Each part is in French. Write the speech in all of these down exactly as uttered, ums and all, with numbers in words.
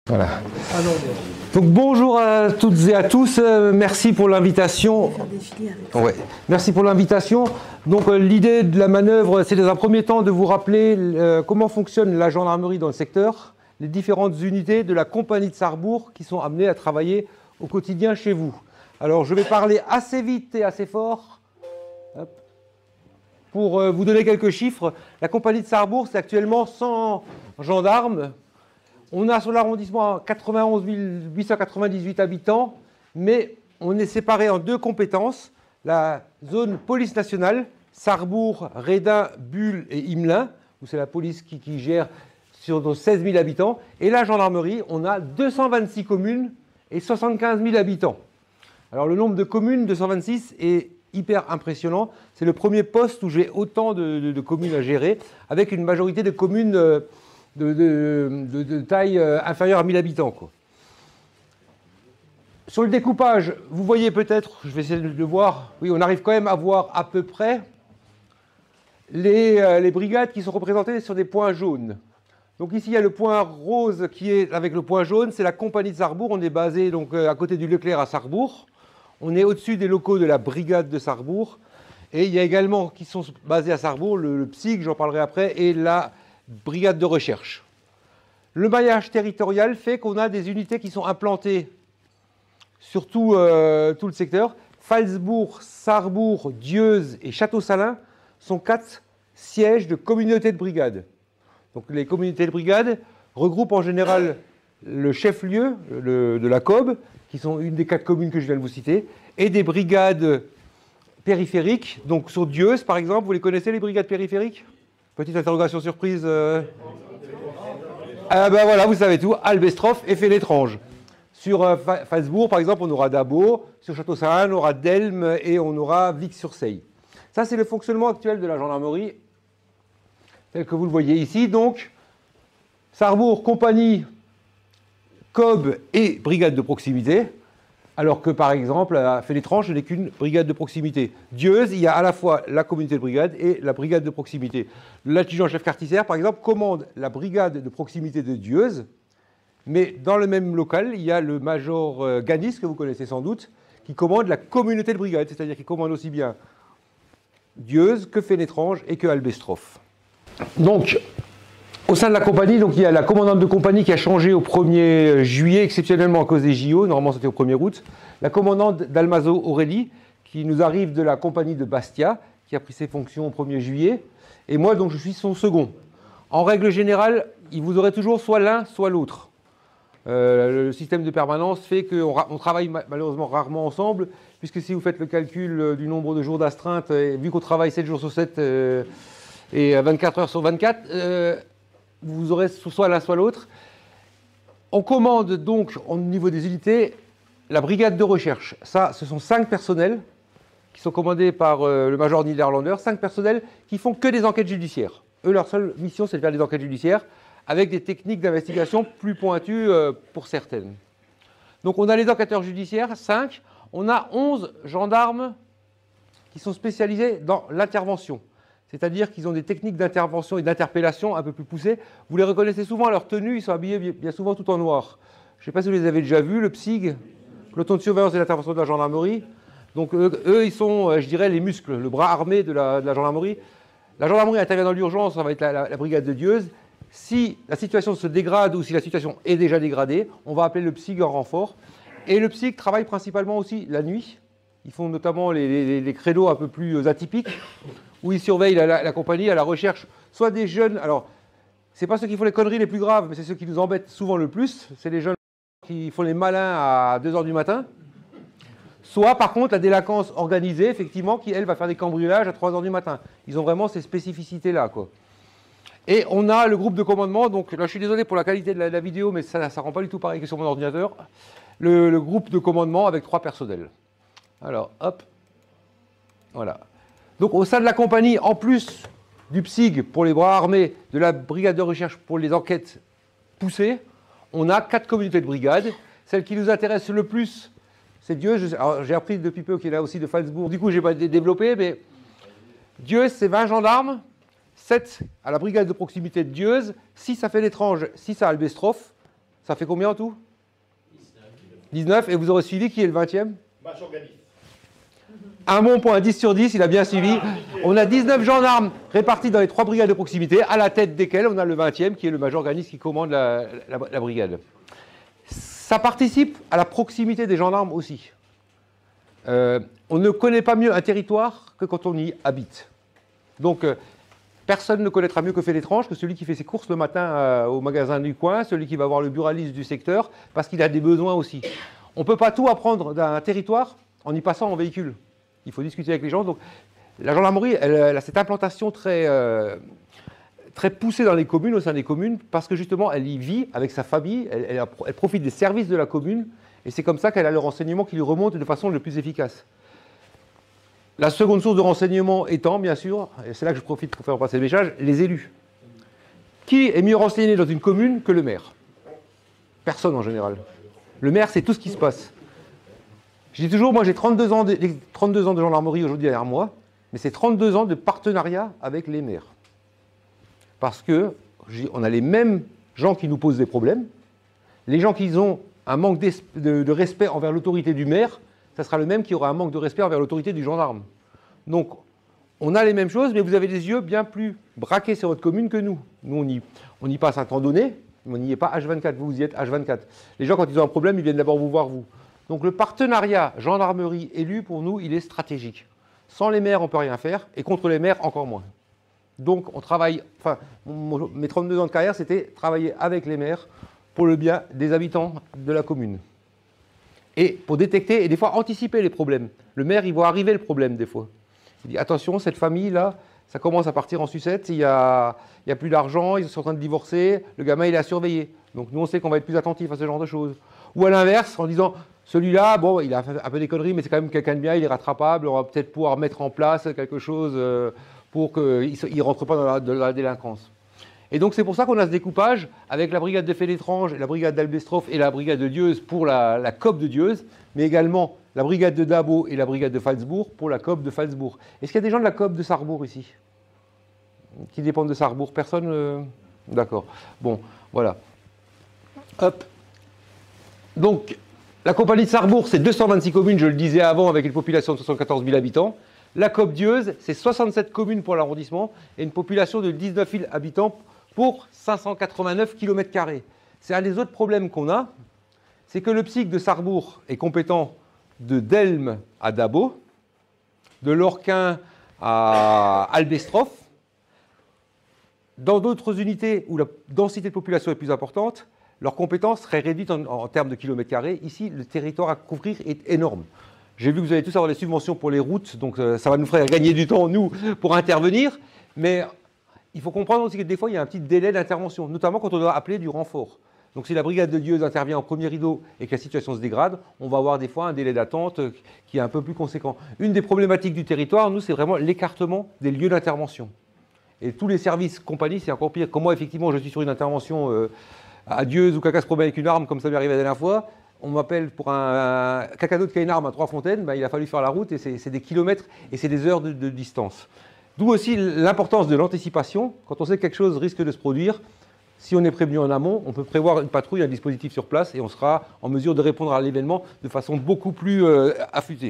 Voilà. Donc bonjour à toutes et à tous, euh, merci pour l'invitation. Ouais. Merci pour l'invitation. Donc euh, l'idée de la manœuvre, c'est dans un premier temps de vous rappeler euh, comment fonctionne la gendarmerie dans le secteur, les différentes unités de la compagnie de Sarrebourg qui sont amenées à travailler au quotidien chez vous. Alors je vais parler assez vite et assez fort. Hop. Pour euh, vous donner quelques chiffres, la compagnie de Sarrebourg, c'est actuellement cent gendarmes. On a sur l'arrondissement quatre-vingt-onze mille huit cent quatre-vingt-dix-huit habitants, mais on est séparé en deux compétences. La zone police nationale, Sarrebourg, Redin, Bulle et Imelin, où c'est la police qui, qui gère sur nos seize mille habitants. Et la gendarmerie, on a deux cent vingt-six communes et soixante-quinze mille habitants. Alors le nombre de communes, deux cent vingt-six, est hyper impressionnant. C'est le premier poste où j'ai autant de, de, de communes à gérer, avec une majorité de communes euh, De, de, de, de taille euh, inférieure à mille habitants. Quoi. Sur le découpage, vous voyez peut-être, je vais essayer de le voir, oui, on arrive quand même à voir à peu près les, euh, les brigades qui sont représentées sur des points jaunes. Donc ici, il y a le point rose qui est avec le point jaune, c'est la compagnie de Sarrebourg. On est basé donc, euh, à côté du Leclerc à Sarrebourg. On est au-dessus des locaux de la brigade de Sarrebourg. Et il y a également, qui sont basés à Sarrebourg, le, le P S I G, j'en parlerai après, et la brigade de recherche. Le maillage territorial fait qu'on a des unités qui sont implantées sur tout, euh, tout le secteur. Phalsbourg, Sarrebourg, Dieuze et Château-Salins sont quatre sièges de communautés de brigades. Donc les communautés de brigades regroupent en général le chef-lieu le, de la C O B, qui sont une des quatre communes que je viens de vous citer, et des brigades périphériques. Donc sur Dieuze, par exemple, vous les connaissez, les brigades périphériques ? Petite interrogation surprise. Euh... Ah ben voilà, vous savez tout. Albestroff et Fénétrange. Sur euh, Phalsbourg, par exemple, on aura Dabo. Sur Château-Salins, on aura Delme et on aura Vic-sur-Seille. Ça, c'est le fonctionnement actuel de la gendarmerie, tel que vous le voyez ici. Donc, Sarrebourg, compagnie, C O B et brigade de proximité. Alors que, par exemple, à Fénétrange, je n'ai qu'une brigade de proximité. Dieuze, il y a à la fois la communauté de brigade et la brigade de proximité. L'adjudant-chef Cartisser, par exemple, commande la brigade de proximité de Dieuze, mais dans le même local, il y a le major Ganis, que vous connaissez sans doute, qui commande la communauté de brigade, c'est-à-dire qu'il commande aussi bien Dieuze que Fénétrange et que Albestroff. Donc, au sein de la compagnie, donc, il y a la commandante de compagnie qui a changé au premier juillet, exceptionnellement à cause des J O, normalement c'était au premier août. La commandante Dalmazo Aurélie, qui nous arrive de la compagnie de Bastia, qui a pris ses fonctions au premier juillet. Et moi, donc, je suis son second. En règle générale, il vous aurez toujours soit l'un, soit l'autre. Euh, le système de permanence fait qu'on on travaille malheureusement rarement ensemble, puisque si vous faites le calcul du nombre de jours d'astreinte, vu qu'on travaille sept jours sur sept euh, et vingt-quatre heures sur vingt-quatre, euh, vous aurez soit l'un soit l'autre. On commande donc au niveau des unités la brigade de recherche. Ça, ce sont cinq personnels qui sont commandés par euh, le major Niederlander, cinq personnels qui font que des enquêtes judiciaires. Eux, leur seule mission, c'est de faire des enquêtes judiciaires avec des techniques d'investigation plus pointues euh, pour certaines. Donc on a les enquêteurs judiciaires, cinq. On a onze gendarmes qui sont spécialisés dans l'intervention. C'est-à-dire qu'ils ont des techniques d'intervention et d'interpellation un peu plus poussées. Vous les reconnaissez souvent à leur tenue, ils sont habillés bien souvent tout en noir. Je ne sais pas si vous les avez déjà vus, le P S I G, peloton de surveillance et d'intervention de la gendarmerie. Donc eux, eux, ils sont, je dirais, les muscles, le bras armé de la, de la gendarmerie. La gendarmerie intervient dans l'urgence, ça va être la, la, la brigade de Dieuze. Si la situation se dégrade ou si la situation est déjà dégradée, on va appeler le P S I G en renfort. Et le P S I G travaille principalement aussi la nuit. Ils font notamment les, les, les créneaux un peu plus atypiques, où ils surveillent la, la, la compagnie à la recherche, soit des jeunes, alors, c'est pas ceux qui font les conneries les plus graves, mais c'est ceux qui nous embêtent souvent le plus, c'est les jeunes qui font les malins à deux heures du matin, soit par contre la délinquance organisée, effectivement, qui elle va faire des cambriolages à trois heures du matin. Ils ont vraiment ces spécificités-là, quoi. Et on a le groupe de commandement, donc là je suis désolé pour la qualité de la, de la vidéo, mais ça ne rend pas du tout pareil que sur mon ordinateur, le, le groupe de commandement avec trois personnels. Alors, hop, voilà. Donc au sein de la compagnie, en plus du P S I G pour les bras armés, de la brigade de recherche pour les enquêtes poussées, on a quatre communautés de brigades. Celle qui nous intéresse le plus, c'est Dieuze. J'ai appris depuis peu qu'il y en a aussi de Phalsbourg. Du coup, je n'ai pas développé, mais Dieuze, c'est vingt gendarmes, sept à la brigade de proximité de Dieuze, six à Fénétrange, six à Albestroff. Ça fait combien en tout? dix-neuf. Et vous aurez suivi qui est le vingtième? Major Ganis. Un bon point, dix sur dix, il a bien suivi. On a dix-neuf gendarmes répartis dans les trois brigades de proximité, à la tête desquelles on a le vingtième, qui est le major Ganis qui commande la, la, la brigade. Ça participe à la proximité des gendarmes aussi. Euh, on ne connaît pas mieux un territoire que quand on y habite. Donc, euh, personne ne connaîtra mieux que Félétrange que celui qui fait ses courses le matin euh, au magasin du coin, celui qui va voir le buraliste du secteur, parce qu'il a des besoins aussi. On ne peut pas tout apprendre d'un territoire en y passant en véhicule. Il faut discuter avec les gens. Donc, la gendarmerie, elle, elle a cette implantation très, euh, très poussée dans les communes, au sein des communes, parce que justement, elle y vit avec sa famille, elle, elle, elle profite des services de la commune, et c'est comme ça qu'elle a le renseignement qui lui remonte de façon le plus efficace. La seconde source de renseignement étant, bien sûr, et c'est là que je profite pour faire passer le message, les élus. Qui est mieux renseigné dans une commune que le maire? Personne en général. Le maire, c'est tout ce qui se passe. Je dis toujours, moi j'ai trente-deux ans de, trente-deux ans de gendarmerie aujourd'hui derrière moi, mais c'est trente-deux ans de partenariat avec les maires. Parce que on a les mêmes gens qui nous posent des problèmes, les gens qui ont un manque de, de respect envers l'autorité du maire, ça sera le même qui aura un manque de respect envers l'autorité du gendarme. Donc, on a les mêmes choses, mais vous avez des yeux bien plus braqués sur votre commune que nous. Nous, on y, on y passe un temps donné, mais on n'y est pas H vingt-quatre, vous, vous y êtes H vingt-quatre. Les gens, quand ils ont un problème, ils viennent d'abord vous voir, vous. Donc, le partenariat gendarmerie-élu, pour nous, il est stratégique. Sans les maires, on ne peut rien faire, et contre les maires, encore moins. Donc, on travaille, enfin, mon, mes trente-deux ans de carrière, c'était travailler avec les maires pour le bien des habitants de la commune. Et pour détecter et des fois anticiper les problèmes. Le maire, il voit arriver le problème des fois. Il dit attention, cette famille-là, ça commence à partir en sucette, il n'y a, a plus d'argent, ils sont en train de divorcer, le gamin, il est à surveiller. Donc nous, on sait qu'on va être plus attentif à ce genre de choses. Ou à l'inverse, en disant celui-là, bon, il a fait un peu des conneries, mais c'est quand même quelqu'un de bien, il est rattrapable, on va peut-être pouvoir mettre en place quelque chose pour qu'il ne rentre pas dans la, dans la délinquance. Et donc c'est pour ça qu'on a ce découpage avec la brigade de Félétrange, la brigade d'Albestroff et la brigade de Dieuze pour la, la C O P de Dieuze, mais également la brigade de Dabo et la brigade de Phalsbourg pour la C O P de Phalsbourg. Est-ce qu'il y a des gens de la C O P de Sarrebourg ici? Qui dépendent de Sarrebourg? Personne euh... D'accord. Bon, voilà. Hop. Donc, la compagnie de Sarrebourg, c'est deux cent vingt-six communes, je le disais avant, avec une population de soixante-quatorze mille habitants. La C O P Dieuze, c'est soixante-sept communes pour l'arrondissement et une population de dix-neuf mille habitants pour cinq cent quatre-vingt-neuf kilomètres carrés. C'est un des autres problèmes qu'on a, c'est que le psych de Sarrebourg est compétent de Delme à Dabo, de Lorquin à Albestroff. Dans d'autres unités où la densité de population est plus importante, leur compétence serait réduite en, en termes de kilomètres carrés. Ici, le territoire à couvrir est énorme. J'ai vu que vous allez tous avoir des subventions pour les routes, donc euh, ça va nous faire gagner du temps, nous, pour intervenir. Mais il faut comprendre aussi que des fois, il y a un petit délai d'intervention, notamment quand on doit appeler du renfort. Donc si la brigade de Dieuze intervient en premier rideau et que la situation se dégrade, on va avoir des fois un délai d'attente qui est un peu plus conséquent. Une des problématiques du territoire, nous, c'est vraiment l'écartement des lieux d'intervention. Et tous les services compagnies, c'est encore pire. Comme moi, effectivement, je suis sur une intervention euh, à Dieuze ou quelqu'un se promène avec une arme, comme ça m'est arrivé la dernière fois. On m'appelle pour un, un quelqu'un d'autre qui a une arme à Trois-Fontaines, ben, il a fallu faire la route et c'est des kilomètres et c'est des heures de, de distance. D'où aussi l'importance de l'anticipation. Quand on sait que quelque chose risque de se produire, si on est prévenu en amont, on peut prévoir une patrouille, un dispositif sur place et on sera en mesure de répondre à l'événement de façon beaucoup plus euh, affûtée.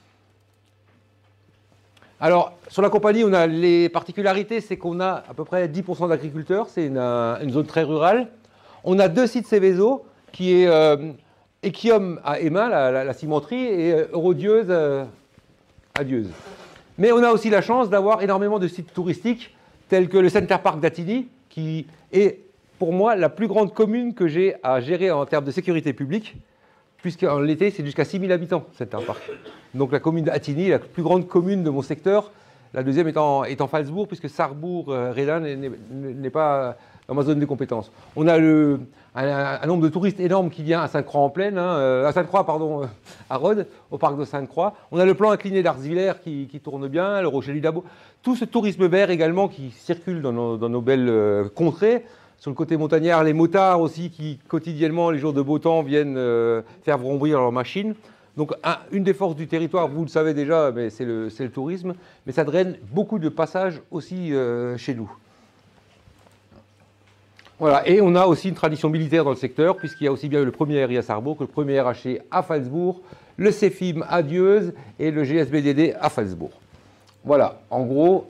Alors, sur la compagnie, on a les particularités, c'est qu'on a à peu près dix pour cent d'agriculteurs, c'est une, une zone très rurale. On a deux sites Céveso, qui est euh, Equium à Émin, la, la, la cimenterie, et Eurodieuze euh, à Dieuze. Mais on a aussi la chance d'avoir énormément de sites touristiques, tels que le Center Park d'Attigny, qui est pour moi la plus grande commune que j'ai à gérer en termes de sécurité publique, puisqu'en l'été, c'est jusqu'à six mille habitants, Center Park. Donc la commune d'Attigny est la plus grande commune de mon secteur, la deuxième étant, étant Phalsbourg, puisque Sarrebourg-Rédin euh, n'est pas dans ma zone de compétence. On a le, un, un nombre de touristes énorme qui vient à Sainte-Croix-en-Plaine, hein, euh, à Sainte-Croix, pardon, euh, à Rhodes, au parc de Sainte-Croix. On a le plan incliné d'Arzviller qui, qui tourne bien, le Rocher du Dabo. Tout ce tourisme vert également qui circule dans nos, dans nos belles euh, contrées. Sur le côté montagnard, les motards aussi qui, quotidiennement, les jours de beau temps, viennent euh, faire vrombir leurs machines. Donc, un, une des forces du territoire, vous le savez déjà, mais c'est le, le tourisme. Mais ça draine beaucoup de passages aussi euh, chez nous. Voilà, et on a aussi une tradition militaire dans le secteur, puisqu'il y a aussi bien le premier R I à Sarrebourg que le premier R H E à Phalsbourg, le CEFIM à Dieuze et le G S B D D à Phalsbourg. Voilà, en gros,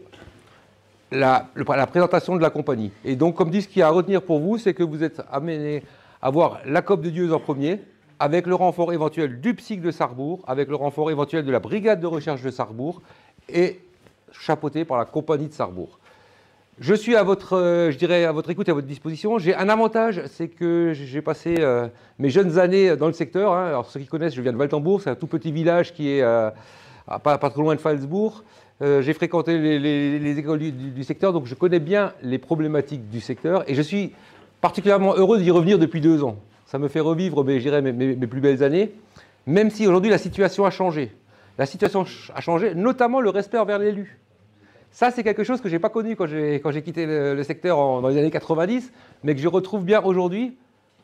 la, la présentation de la compagnie. Et donc, comme dit, ce qu'il y a à retenir pour vous, c'est que vous êtes amené à voir la C O P de Dieuze en premier, avec le renfort éventuel du P S I C de Sarrebourg, avec le renfort éventuel de la brigade de recherche de Sarrebourg, et chapeauté par la compagnie de Sarrebourg. Je suis à votre, euh, je dirais, à votre écoute et à votre disposition. J'ai un avantage, c'est que j'ai passé euh, mes jeunes années dans le secteur. Hein. Alors, ceux qui connaissent, je viens de Valtembourg, c'est un tout petit village qui est euh, pas, pas trop loin de Phalsbourg. Euh, j'ai fréquenté les, les, les écoles du, du, du secteur, donc je connais bien les problématiques du secteur. Et je suis particulièrement heureux d'y revenir depuis deux ans. Ça me fait revivre, mes, je dirais, mes, mes, mes plus belles années, même si aujourd'hui la situation a changé. La situation a changé, notamment le respect envers l'élu. Ça, c'est quelque chose que je n'ai pas connu quand j'ai quand j'ai quitté le, le secteur en, dans les années quatre-vingt-dix, mais que je retrouve bien aujourd'hui.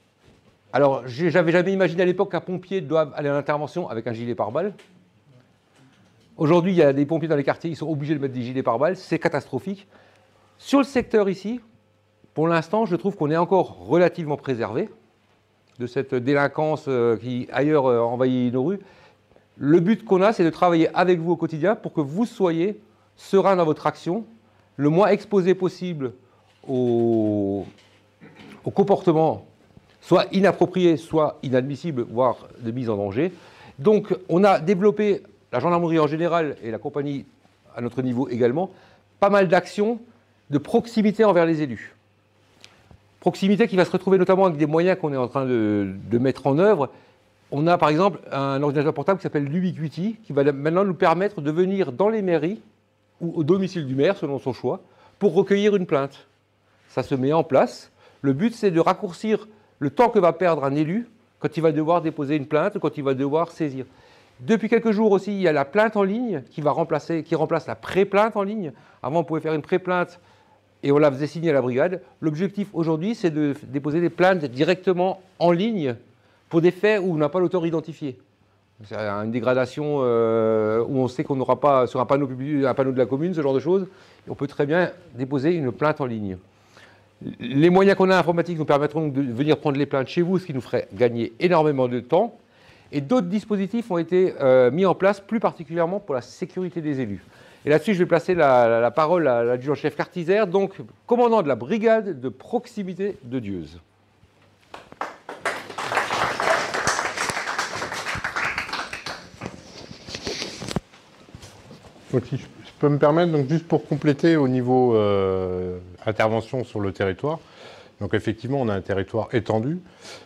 Alors, je n'avais jamais imaginé à l'époque qu'un pompier doive aller à l'intervention avec un gilet pare-balles. Aujourd'hui, il y a des pompiers dans les quartiers, ils sont obligés de mettre des gilets pare-balles, c'est catastrophique. Sur le secteur ici, pour l'instant, je trouve qu'on est encore relativement préservé de cette délinquance qui, ailleurs, envahit nos rues. Le but qu'on a, c'est de travailler avec vous au quotidien pour que vous soyez serein dans votre action, le moins exposé possible au, au comportement soit inapproprié, soit inadmissible, voire de mise en danger. Donc, on a développé, la gendarmerie en général et la compagnie à notre niveau également, pas mal d'actions de proximité envers les élus. Proximité qui va se retrouver notamment avec des moyens qu'on est en train de, de mettre en œuvre. On a par exemple un ordinateur portable qui s'appelle l'Ubiquiti, qui va maintenant nous permettre de venir dans les mairies ou au domicile du maire, selon son choix, pour recueillir une plainte. Ça se met en place. Le but, c'est de raccourcir le temps que va perdre un élu quand il va devoir déposer une plainte ou quand il va devoir saisir. Depuis quelques jours aussi, il y a la plainte en ligne qui, va remplacer, qui remplace la pré-plainte en ligne. Avant, on pouvait faire une pré-plainte et on la faisait signer à la brigade. L'objectif aujourd'hui, c'est de déposer des plaintes directement en ligne pour des faits où on n'a pas l'auteur identifié. C'est une dégradation euh, où on sait qu'on n'aura pas sur un panneau public, un panneau de la commune, ce genre de choses. Et on peut très bien déposer une plainte en ligne. Les moyens qu'on a informatiques nous permettront de venir prendre les plaintes chez vous, ce qui nous ferait gagner énormément de temps. Et d'autres dispositifs ont été euh, mis en place, plus particulièrement pour la sécurité des élus. Et là-dessus, je vais placer la, la, la parole à l'adjudant-chef Cartiser, donc commandant de la brigade de proximité de Dieuze. Donc, si je peux me permettre, donc juste pour compléter au niveau euh, intervention sur le territoire. Donc effectivement, on a un territoire étendu,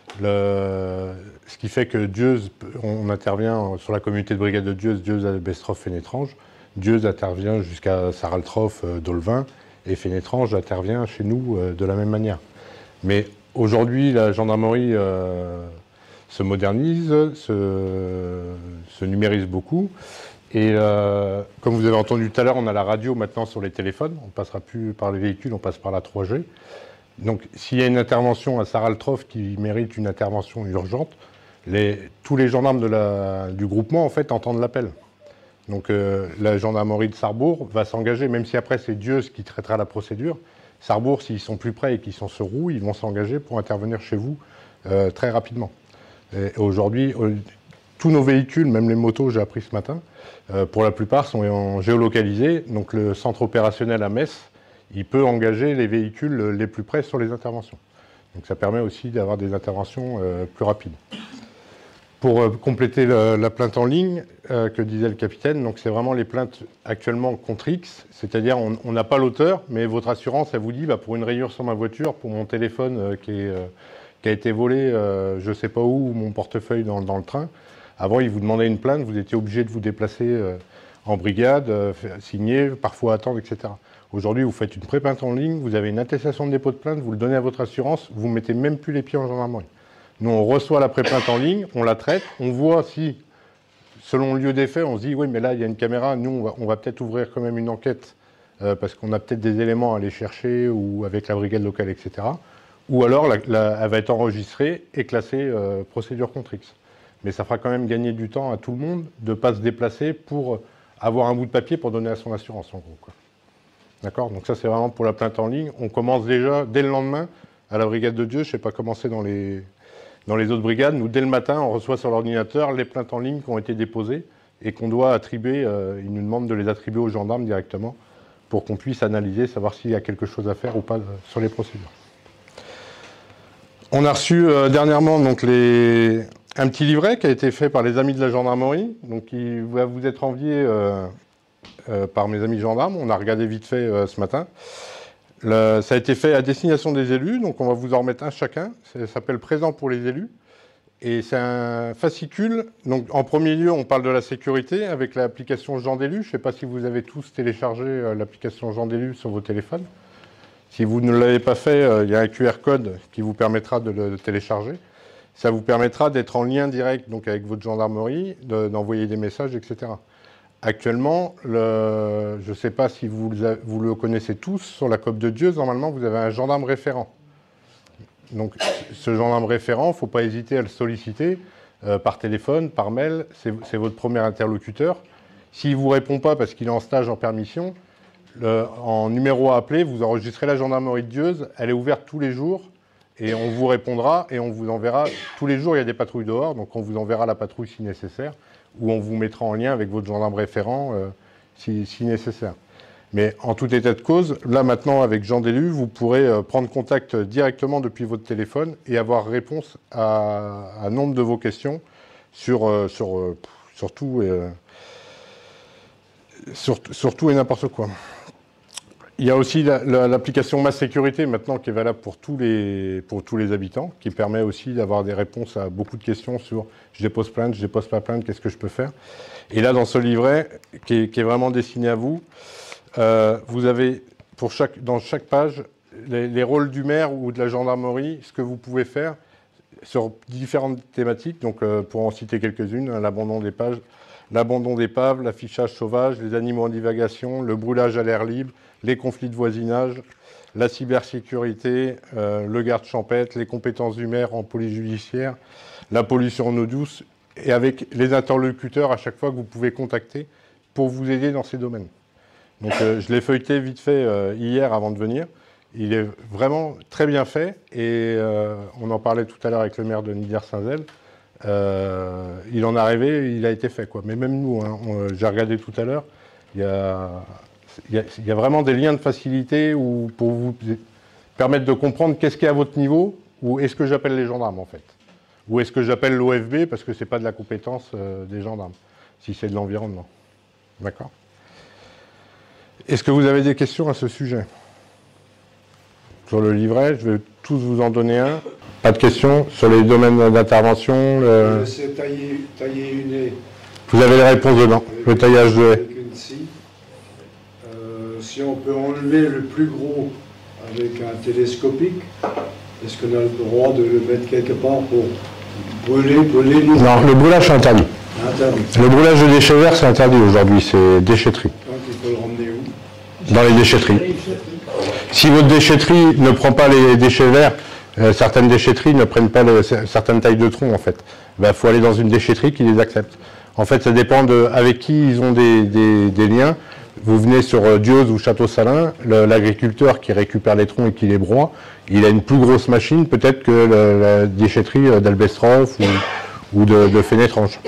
le, ce qui fait que Dieuze, on intervient sur la communauté de brigade de Dieuze, Dieuze, Albestroff, Fénétrange. Dieuze intervient jusqu'à Saraltroff, Dolvin, et Fénétrange intervient chez nous euh, de la même manière. Mais aujourd'hui, la gendarmerie euh, se modernise, se, se numérise beaucoup. Et euh, comme vous avez entendu tout à l'heure, on a la radio maintenant sur les téléphones. On ne passera plus par les véhicules, on passe par la trois G. Donc s'il y a une intervention à Saraltroff qui mérite une intervention urgente, les, tous les gendarmes de la, du groupement en fait entendent l'appel. Donc euh, la gendarmerie de Sarrebourg va s'engager, même si après c'est Dieuze qui traitera la procédure. Sarrebourg, s'ils sont plus près et qu'ils sont sur roue, ils vont s'engager pour intervenir chez vous euh, très rapidement. Et aujourd'hui, euh, tous nos véhicules, même les motos, j'ai appris ce matin, euh, pour la plupart sont géolocalisés. Donc le centre opérationnel à Metz, il peut engager les véhicules les plus près sur les interventions. Donc ça permet aussi d'avoir des interventions euh, plus rapides. Pour euh, compléter le, la plainte en ligne euh, que disait le capitaine, donc c'est vraiment les plaintes actuellement contre X, c'est-à-dire on n'a pas l'auteur, mais votre assurance, elle vous dit, bah, pour une rayure sur ma voiture, pour mon téléphone euh, qui, est, euh, qui a été volé, euh, je ne sais pas où, ou mon portefeuille dans, dans le train. Avant, ils vous demandaient une plainte, vous étiez obligé de vous déplacer euh, en brigade, euh, signer, parfois attendre, et cetera. Aujourd'hui, vous faites une pré-plainte en ligne, vous avez une attestation de dépôt de plainte, vous le donnez à votre assurance, vous ne mettez même plus les pieds en gendarmerie. Nous, on reçoit la pré-plainte en ligne, on la traite, on voit si, selon le lieu des faits, on se dit, oui, mais là, il y a une caméra, nous, on va, on va peut-être ouvrir quand même une enquête, euh, parce qu'on a peut-être des éléments à aller chercher, ou avec la brigade locale, et cetera. Ou alors, la, la, elle va être enregistrée et classée euh, procédure contre X. Mais ça fera quand même gagner du temps à tout le monde de ne pas se déplacer pour avoir un bout de papier pour donner à son assurance, en gros, quoi. D'accord? Donc ça, c'est vraiment pour la plainte en ligne. On commence déjà, dès le lendemain, À la brigade de Dieu, je ne sais pas comment c'est dans les, dans les autres brigades. Nous, dès le matin, on reçoit sur l'ordinateur les plaintes en ligne qui ont été déposées et qu'on doit attribuer, euh, ils nous demandent de les attribuer aux gendarmes directement pour qu'on puisse analyser, savoir s'il y a quelque chose à faire ou pas euh, sur les procédures. On a reçu euh, dernièrement donc, les, un petit livret qui a été fait par les amis de la gendarmerie, donc qui va vous être envié euh, euh, par mes amis gendarmes. On a regardé vite fait euh, ce matin. Le, ça a été fait à destination des élus, donc on va vous en remettre un chacun. Ça s'appelle « Présent pour les élus ». Et c'est un fascicule. Donc, en premier lieu, on parle de la sécurité avec l'application Jean d'Élu. Je ne sais pas si vous avez tous téléchargé euh, l'application Jean d'Élu sur vos téléphones. Si vous ne l'avez pas fait, euh, il y a un Q R code qui vous permettra de le télécharger. Ça vous permettra d'être en lien direct donc, avec votre gendarmerie, d'envoyer de, des messages, et cetera. Actuellement, le, je ne sais pas si vous, vous le connaissez tous, sur la COP de Dieu, normalement, vous avez un gendarme référent. Donc, ce gendarme référent, il ne faut pas hésiter à le solliciter euh, par téléphone, par mail. C'est votre premier interlocuteur. S'il ne vous répond pas parce qu'il est en stage en permission, le, en numéro à appeler, vous enregistrez la gendarmerie de Dieuze. Elle est ouverte tous les jours et on vous répondra et on vous enverra. Tous les jours, il y a des patrouilles dehors, donc on vous enverra la patrouille si nécessaire ou on vous mettra en lien avec votre gendarme référent euh, si, si nécessaire. Mais en tout état de cause, là maintenant avec Jean d'Élu, vous pourrez euh, prendre contact directement depuis votre téléphone et avoir réponse à, à nombre de vos questions sur, euh, sur, euh, sur, tout, euh, sur, sur tout et n'importe quoi. Il y a aussi l'application Ma Sécurité maintenant qui est valable pour tous les, pour tous les habitants, qui permet aussi d'avoir des réponses à beaucoup de questions sur je dépose plainte, je dépose pas plainte, qu'est-ce que je peux faire. Et là dans ce livret qui est, qui est vraiment destiné à vous, Euh, vous avez pour chaque, dans chaque page les, les rôles du maire ou de la gendarmerie, ce que vous pouvez faire sur différentes thématiques. Donc, euh, pour en citer quelques-unes, hein, l'abandon des pages, l'abandon d'épaves, l'affichage sauvage, les animaux en divagation, le brûlage à l'air libre, les conflits de voisinage, la cybersécurité, euh, le garde champêtre, les compétences du maire en police judiciaire, la pollution en eau douce, et avec les interlocuteurs à chaque fois que vous pouvez contacter pour vous aider dans ces domaines. Donc euh, je l'ai feuilleté vite fait euh, hier avant de venir. Il est vraiment très bien fait et euh, on en parlait tout à l'heure avec le maire de Nieder-Saint-Zel. Euh, il en est arrivé, il a été fait, quoi. Mais même nous, hein, j'ai regardé tout à l'heure, il y a, il y a, il y a vraiment des liens de facilité où, pour vous permettre de comprendre qu'est-ce qui est à votre niveau ou est-ce que j'appelle les gendarmes en fait. Ou est-ce que j'appelle l'O F B parce que ce n'est pas de la compétence euh, des gendarmes, si c'est de l'environnement. D'accord ? Est-ce que vous avez des questions à ce sujet? Sur le livret, je vais tous vous en donner un. Pas de questions sur les domaines d'intervention le... C'est tailler, tailler une haie. Vous avez les réponses dedans, le taillage de haie. Avec une scie. Euh, si on peut enlever le plus gros avec un télescopique, est-ce qu'on a le droit de le mettre quelque part pour brûler, brûler nous? Non, le brûlage c'est interdit. Interdit. Le brûlage de déchets verts c'est interdit aujourd'hui, c'est déchetterie. Donc il faut le ramener où? Dans les déchetteries. Si votre déchetterie ne prend pas les déchets verts, euh, certaines déchetteries ne prennent pas le, certaines tailles de tronc en fait. Il ben, faut aller dans une déchetterie qui les accepte. En fait, ça dépend de avec qui ils ont des, des, des liens. Vous venez sur euh, Dieuze ou Château-Salins, l'agriculteur qui récupère les troncs et qui les broie, il a une plus grosse machine peut-être que le, la déchetterie d'Albestroff ou, ou de, de Fénétrange.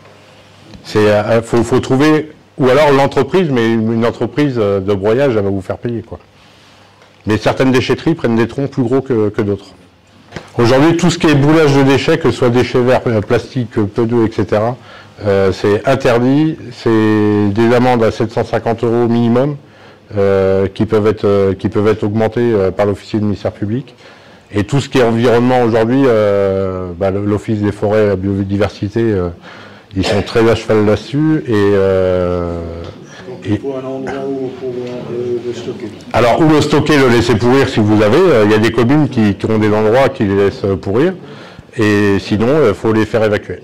Il euh, faut, faut trouver... Ou alors l'entreprise, mais une entreprise de broyage, elle va vous faire payer, quoi. Mais certaines déchetteries prennent des troncs plus gros que, que d'autres. Aujourd'hui, tout ce qui est boulage de déchets, que ce soit déchets verts, plastique, peu d'eau, et cetera, euh, c'est interdit. C'est des amendes à sept cent cinquante euros minimum, euh, qui peuvent être, euh, qui peuvent être augmentées euh, par l'officier du ministère public. Et tout ce qui est environnement aujourd'hui, euh, bah, l'Office des forêts, la biodiversité, euh, ils sont très à cheval là-dessus et, euh, donc il faut un endroit où pouvoir le, le stocker. Alors où le stocker, le laisser pourrir si vous avez, il y a des communes qui, qui ont des endroits qui les laissent pourrir et sinon il faut les faire évacuer.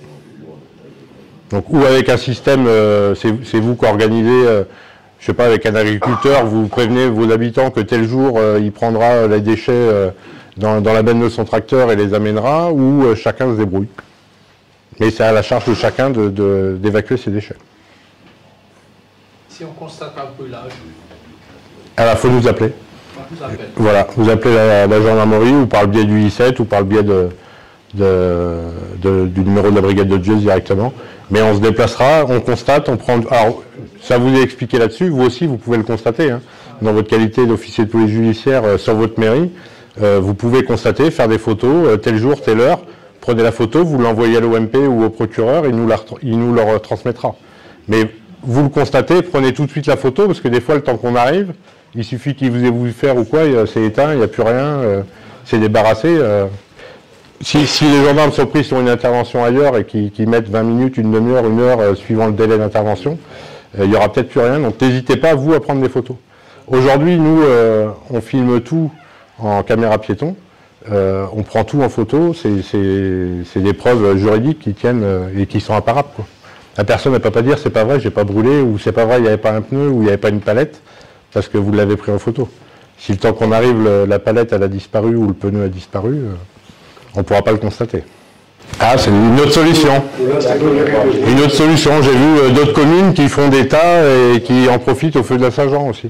Donc ou avec un système, euh, c'est vous qui organisez, euh, je sais pas, avec un agriculteur, vous prévenez vos habitants que tel jour euh, il prendra les déchets euh, dans, dans la benne de son tracteur et les amènera ou euh, chacun se débrouille. Mais c'est à la charge de chacun d'évacuer de, de, ses déchets. Si on constate un brûlage. Alors, il faut nous appeler. Ah, Voilà, vous appelez la, la gendarmerie ou par le biais du I sept ou par le biais de, de, de, du numéro de la brigade de Dieuze directement. Mais on se déplacera, on constate, on prend... Alors, ça vous est expliqué là-dessus, vous aussi, vous pouvez le constater, hein, dans votre qualité d'officier de police judiciaire euh, sur votre mairie. Euh, vous pouvez constater, faire des photos, euh, tel jour, telle heure, prenez la photo, vous l'envoyez à l'O M P ou au procureur, il nous, la, il nous le transmettra. Mais vous le constatez, prenez tout de suite la photo, parce que des fois, le temps qu'on arrive, il suffit qu'il vous ait voulu faire ou quoi, c'est éteint, il n'y a plus rien, euh, c'est débarrassé. Euh. Si, si les gendarmes sont pris sur une intervention ailleurs et qui, qui mettent vingt minutes, une demi-heure, une heure, euh, suivant le délai d'intervention, euh, il n'y aura peut-être plus rien, donc n'hésitez pas, vous, à prendre des photos. Aujourd'hui, nous, euh, on filme tout en caméra piéton, euh, on prend tout en photo, c'est des preuves juridiques qui tiennent euh, et qui sont imparables, quoi. La personne ne peut pas dire c'est pas vrai, j'ai pas brûlé, ou c'est pas vrai, il n'y avait pas un pneu, ou il n'y avait pas une palette, parce que vous l'avez pris en photo. Si le temps qu'on arrive, le, la palette elle a disparu ou le pneu a disparu, euh, on ne pourra pas le constater. Ah, c'est une autre solution. Une autre solution, j'ai vu euh, d'autres communes qui font des tas et qui en profitent au feu de la Saint-Jean aussi.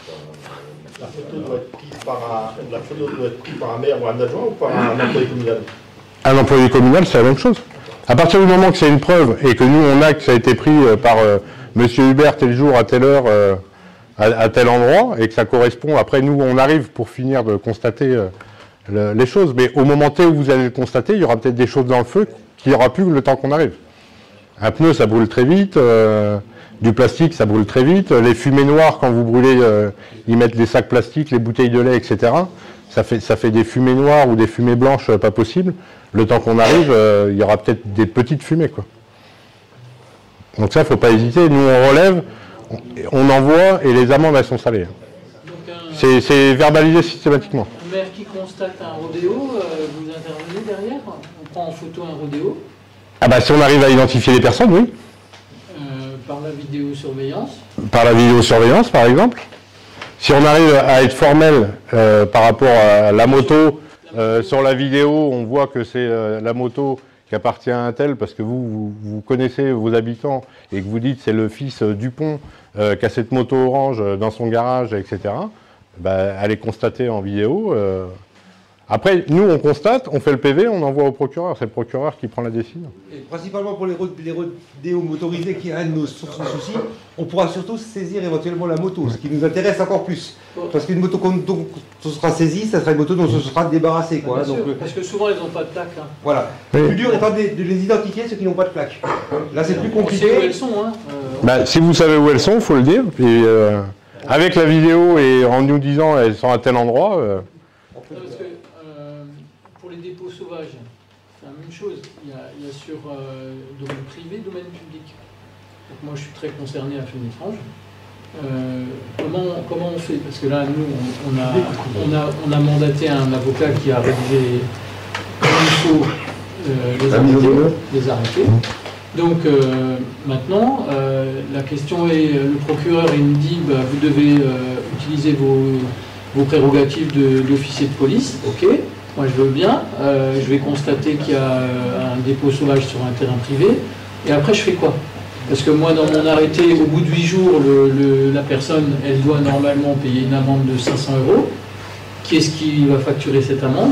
La photo doit être prise par un, la photo doit être prise par un maire ou un adjoint ou par un employé communal? Un employé communal, c'est la même chose. À partir du moment que c'est une preuve et que nous on a que ça a été pris par euh, monsieur Hubert tel jour à telle heure euh, à, à tel endroit et que ça correspond, après nous on arrive pour finir de constater euh, le, les choses, mais au moment T où vous allez le constater, il y aura peut-être des choses dans le feu qu'il n'y aura plus le temps qu'on arrive. Un pneu ça brûle très vite, euh, du plastique ça brûle très vite, les fumées noires quand vous brûlez, euh, ils mettent les sacs plastiques, les bouteilles de lait, et cetera. Ça fait, ça fait des fumées noires ou des fumées blanches euh, pas possible. Le temps qu'on arrive, euh, il y aura peut-être des petites fumées, quoi. Donc ça, il ne faut pas hésiter. Nous, on relève, on, on envoie et les amendes, elles sont salées. C'est verbalisé systématiquement. Un maire qui constate un rodéo, euh, vous intervenez derrière? On prend en photo un rodéo? Ah bah si on arrive à identifier les personnes, oui. Euh, par la vidéosurveillance? Par la vidéosurveillance, par exemple. Si on arrive à être formel euh, par rapport à la moto, euh, sur la vidéo, on voit que c'est euh, la moto qui appartient à un tel, parce que vous, vous, vous connaissez vos habitants et que vous dites c'est le fils euh, Dupont euh, qui a cette moto orange dans son garage, et cetera. Bah, elle est constatée en vidéo. Euh. Après, nous, on constate, on fait le P V, on envoie au procureur. C'est le procureur qui prend la décision. Et principalement pour les rodéos motorisés, qui est un de nos soucis, on pourra surtout saisir éventuellement la moto, ce qui nous intéresse encore plus. Parce qu'une moto dont on sera saisi, ça sera une moto dont on se sera débarrassé. Quoi, ah, donc, sûr, parce que souvent, ils n'ont pas de plaque. Hein. Voilà. Oui. Le plus dur étant de, de les identifier, ceux qui n'ont pas de plaque. Là, c'est plus compliqué. On sait où elles sont. Hein. Euh, bah, si vous savez où elles sont, il faut le dire. Puis, euh, avec la vidéo et en nous disant elles sont à tel endroit... Euh, parce que, euh, pour les dépôts sauvages, c'est la même chose. Il y a, il y a sur euh, domaine privé, domaine public. Donc moi, je suis très concerné à Fénitrange. Euh, comment, comment on fait? Parce que là, nous, on, on, a, on, a, on a mandaté un avocat qui a rédigé comme il faut euh, les, arrêtés, les arrêtés. Donc euh, maintenant, euh, la question est, le procureur il me dit, bah, vous devez euh, utiliser vos, vos prérogatives d'officier de, de police. Ok, moi je veux bien. Euh, je vais constater qu'il y a un dépôt sauvage sur un terrain privé. Et après, je fais quoi? Parce que moi, dans mon arrêté, au bout de huit jours, le, le, la personne, elle doit normalement payer une amende de cinq cents euros. Qui est-ce qui va facturer cette amende?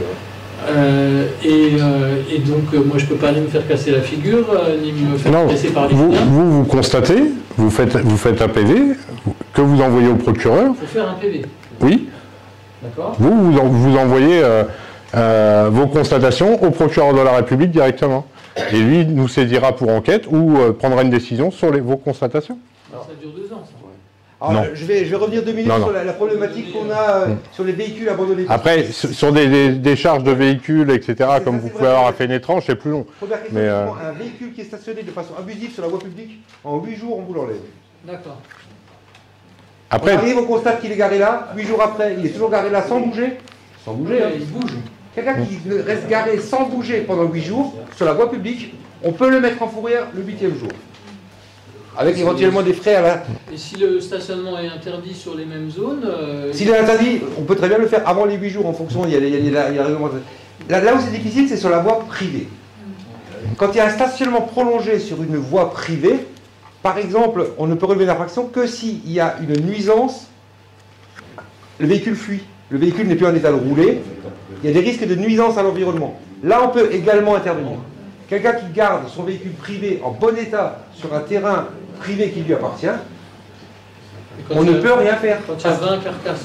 Euh, et, euh, et donc, euh, moi, je ne peux pas ni me faire casser la figure, euh, ni me faire non, casser par les vous, clients. Vous, vous constatez, vous faites, vous faites un P V, que vous envoyez au procureur. Il faut faire un P V. Oui. D'accord. Vous, vous, vous envoyez euh, euh, vos constatations au procureur de la République directement. Et lui nous saisira pour enquête ou euh, prendra une décision sur les, vos constatations. Alors, ça dure deux ans, ça. Alors, non. Je, vais, je vais revenir deux minutes non, non. sur la, la problématique qu'on a euh, mmh. sur les véhicules abandonnés. Après, sur des, des, des charges de véhicules, et cetera, comme ça, vous pouvez avoir à Fénétrange, c'est plus long. Première question, mais, euh... un véhicule qui est stationné de façon abusive sur la voie publique, en huit jours, on vous l'enlève. D'accord. Après, on arrive, on constate qu'il est garé là, huit jours après, il est toujours garé là sans bouger. Sans bouger, hein. Il bouge. Quelqu'un qui reste garé sans bouger pendant huit jours sur la voie publique, on peut le mettre en fourrière le huitième jour. Avec éventuellement des frais à la... Et si le stationnement est interdit sur les mêmes zones... Euh... S'il est interdit, on peut très bien le faire avant les huit jours en fonction, il y a, il y a, il y a, il y a là, là où c'est difficile, c'est sur la voie privée. Quand il y a un stationnement prolongé sur une voie privée, par exemple, on ne peut relever l'infraction que s'il y a une nuisance le véhicule fuit. Le véhicule n'est plus en état de rouler. Il y a des risques de nuisance à l'environnement. Là, on peut également intervenir. Quelqu'un qui garde son véhicule privé en bon état sur un terrain privé qui lui appartient, on ne peut rien faire. Quand il y a vingt carcasses.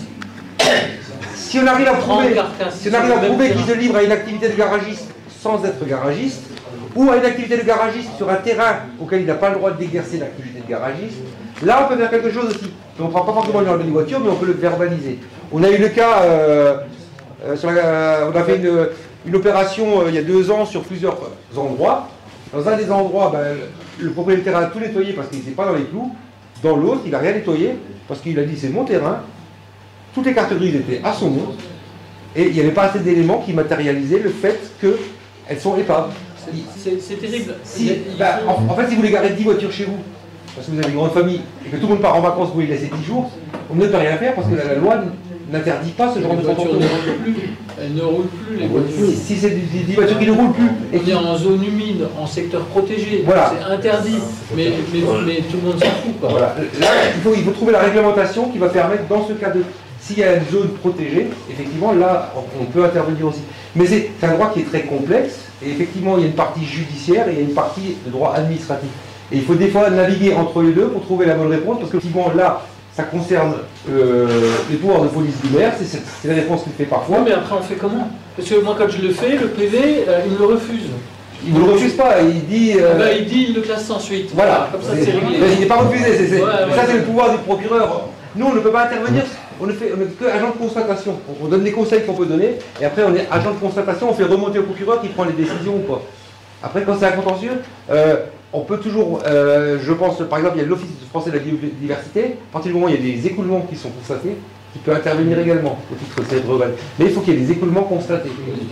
Si on arrive à prouver, carcasses, si on arrive à prouver qu'il se livre à une activité de garagiste sans être garagiste, ou à une activité de garagiste sur un terrain auquel il n'a pas le droit d'exercer l'activité de garagiste, là on peut faire quelque chose aussi. On ne prend pas forcément une enlevée de voiture, mais on peut le verbaliser. On a eu le cas, euh, euh, sur la, euh, on a fait une, une opération euh, il y a deux ans sur plusieurs endroits. Dans un des endroits, ben, le propriétaire a tout nettoyé parce qu'il n'était pas dans les clous. Dans l'autre, il n'a rien nettoyé parce qu'il a dit c'est mon terrain. Toutes les cartes grises étaient à son nom. Et il n'y avait pas assez d'éléments qui matérialisaient le fait qu'elles sont épaves. C'est terrible. Si, bah, en, en fait, si vous voulez garer dix voitures chez vous, parce que vous avez une grande famille, et que tout le monde part en vacances, vous voulez laisser dix jours, on ne peut rien faire parce que la, la loi n'interdit pas ce genre les de voitures comportement. ne roulent plus. Elles ne roulent plus, les voitures. Si, si c'est des, des voitures qui ne roulent plus, et On qui, est en zone humide, en secteur protégé. Voilà. C'est interdit. Mais, mais, mais tout le monde s'en fout. Quoi. voilà. Là, il faut, il faut trouver la réglementation qui va permettre, dans ce cas de... S'il y a une zone protégée, effectivement, là, on peut intervenir aussi. Mais c'est un droit qui est très complexe, et effectivement, il y a une partie judiciaire et il y a une partie de droit administratif. Et il faut des fois naviguer entre les deux pour trouver la bonne réponse, parce que effectivement, là, ça concerne euh, les pouvoirs de police du maire, c'est la réponse qu'il fait parfois. Oui, mais après, on fait comment? Parce que moi, quand je le fais, le P V, euh, il me le refuse. Il ne le refuse pas, il dit... Euh... Ah bah, il dit, il le classe sans suite. Voilà, Comme ça, c'est réglé. Mais il n'est pas refusé, c'est Ouais, ouais, ça c'est ouais. le pouvoir du procureur. Nous, on ne peut pas intervenir, on ne fait on est que agent de constatation. On donne les conseils qu'on peut donner, et après on est agent de constatation, on fait remonter au procureur qui prend les décisions. Quoi. Après, quand c'est un contentieux, euh, on peut toujours, euh, je pense, par exemple, il y a l'Office français de la biodiversité, à partir du moment où il y a des écoulements qui sont constatés, qui peut intervenir également au titre de cette revente. Mais il faut qu'il y ait des écoulements constatés.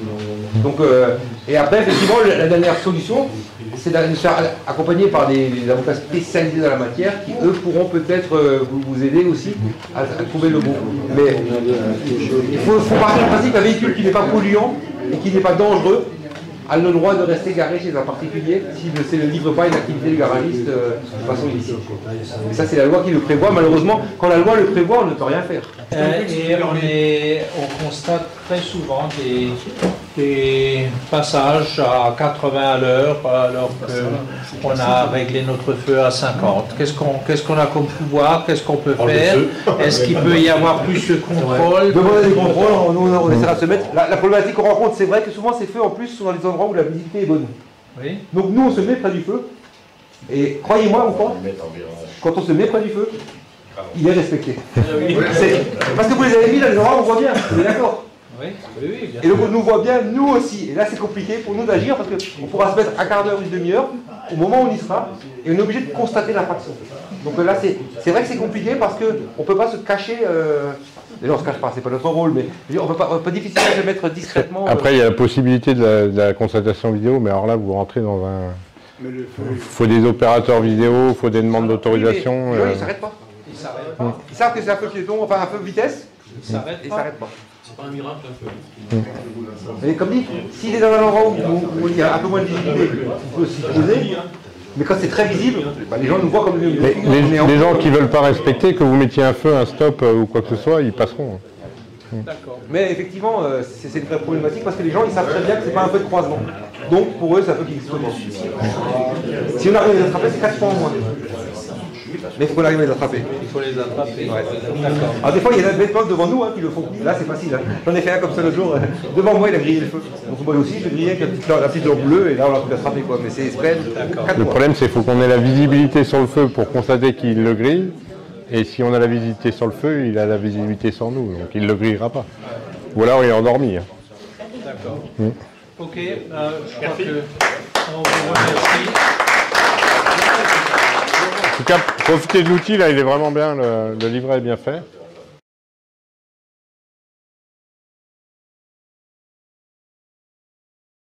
Donc, euh, et après, effectivement, la dernière solution, c'est de se faire accompagner par des, des avocats spécialisés dans la matière qui, eux, pourront peut-être euh, vous, vous aider aussi à, à trouver le bon. Mais il faut, faut partir du principe qu'un véhicule qui n'est pas polluant et qui n'est pas dangereux a le droit de rester garé chez un particulier s'il ne se livre pas une activité de garagiste euh, de façon illicite. Et ça, c'est la loi qui le prévoit. Malheureusement, quand la loi le prévoit, on ne peut rien faire. Euh, et on, est, on constate très souvent des, des passages à quatre-vingts à l'heure alors qu'on a réglé notre feu à cinquante. Qu'est-ce qu'on qu'est-ce qu'on a comme pouvoir? Qu'est-ce qu'on peut faire? Est-ce qu'il peut y avoir plus de contrôle? Demander des contrôles, on, on, on essaiera de se mettre. La, la problématique qu'on rencontre, c'est vrai que souvent ces feux en plus sont dans les endroits où la visibilité est bonne. Oui. Donc nous, on se met près du feu. Et croyez-moi ou pas, quand on se met près du feu, il est respecté. C'est- Parce que vous les avez mis dans les endroits où on voit bien, vous êtes d'accord? Oui, oui, oui, bien Et donc on nous voit bien, nous aussi. Et là c'est compliqué pour nous d'agir parce qu'on pourra se mettre un quart d'heure, une demi-heure, au moment où on y sera, et on est obligé de constater l'infraction. Donc là c'est c'est vrai que c'est compliqué parce qu'on ne peut pas se cacher. Euh... Déjà on se cache pas, c'est pas notre rôle, mais je veux dire, on peut pas, on peut difficilement se mettre discrètement. Après, il y a la possibilité de la, de la constatation vidéo, mais alors là, vous rentrez dans un... Mais le feu, Il faut des opérateurs vidéo, il faut des demandes d'autorisation. Les gens, euh, ils s'arrêtent pas. Il s'arrête pas. Ils savent que c'est un feu piéton, enfin un feu vitesse, Il s'arrête et ils pas. s'arrêtent pas. C'est pas un miracle, un peu. Mais comme dit, s'il est dans un endroit où, où il y a un peu moins de visibilité, on peut s'y poser. Mais quand c'est très visible, bah, les gens nous voient comme des Les, les- les gens qui ne veulent pas respecter, que vous mettiez un feu, un stop euh, ou quoi que ce soit, ils passeront. D'accord. Mais effectivement, euh, c'est c'est une vraie problématique parce que les gens ils savent très bien que c'est pas un feu de croisement. Donc pour eux, c'est un feu qui explose. Si on arrive à les attraper, c'est quatre fois en moins. Mais il faut qu'on arrive à les attraper. Il faut les attraper. Ouais. D'accord. Alors des fois, il y a des potes devant nous hein, qui le font. Là, c'est facile. Hein. J'en ai fait un comme ça l'autre jour. Devant moi, il a grillé le feu. Donc moi aussi, je grillais avec la petite, la petite lampe bleue et là, on l'a pu l'attraper. Quoi. Mais c'est exprès. quatre Le fois. problème, c'est qu'il faut qu'on ait la visibilité sur le feu pour constater qu'il le grille. Et si on a la visibilité sur le feu, il a la visibilité sur nous. Donc il ne le grillera pas. Ou alors il est endormi. hein. D'accord. Mm. Ok, euh, je crois que on vous remercie. En tout cas, profitez de l'outil, là, il est vraiment bien, le, le livret est bien fait.